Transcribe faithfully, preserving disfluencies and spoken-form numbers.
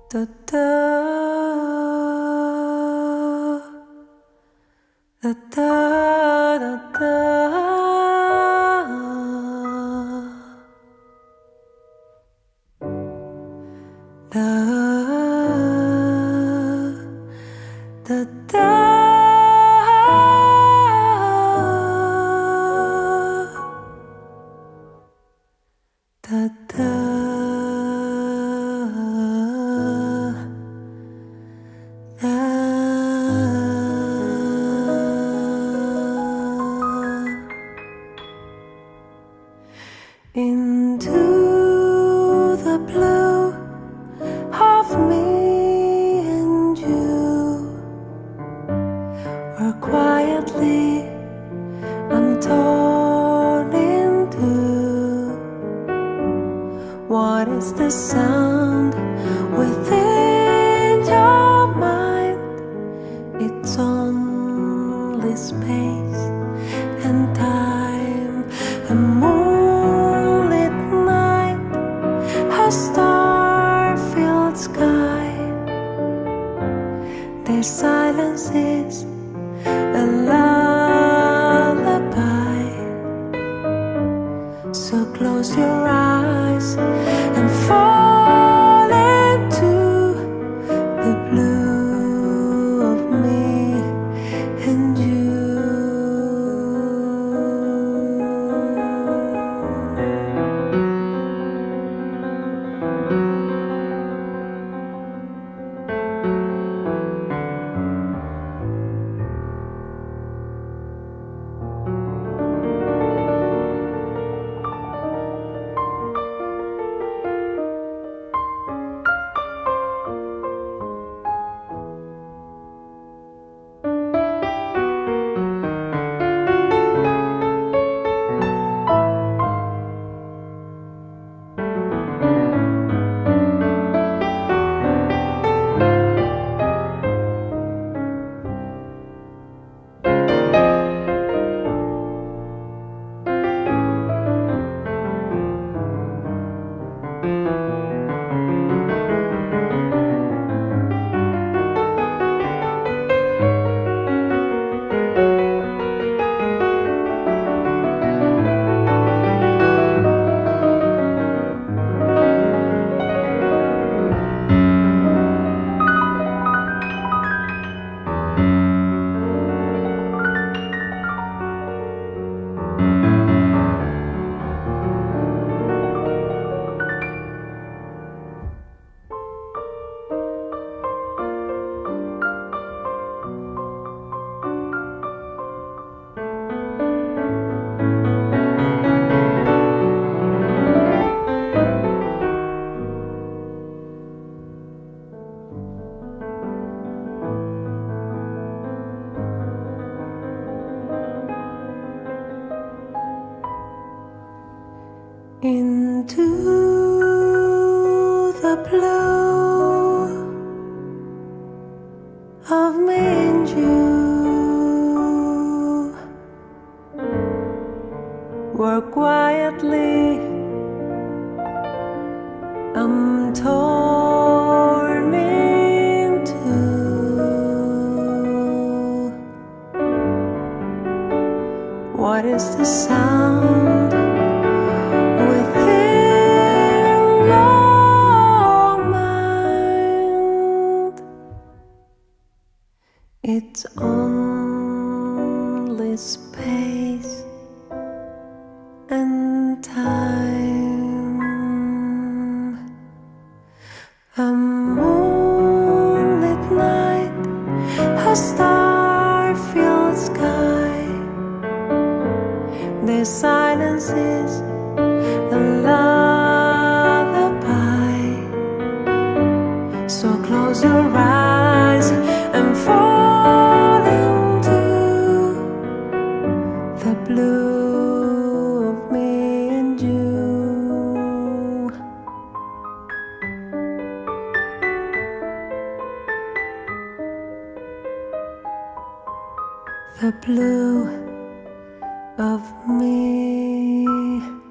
da da da da da da da da da da into the blue of me and you, where quietly I'm torn into. What is the sound within your mind? It's only space and time, a moonlit night, a star-filled sky. Their silence is a lullaby. So close your eyes and fall into the blue of me and you. Into the blue of me and you, where quietly I'm torn into. What is the sound within your mind? It's only space and time, a moonlit night, a star-filled sky. The silence is a lullaby. So close your eyes and fall into the blue of me and you. The blue of me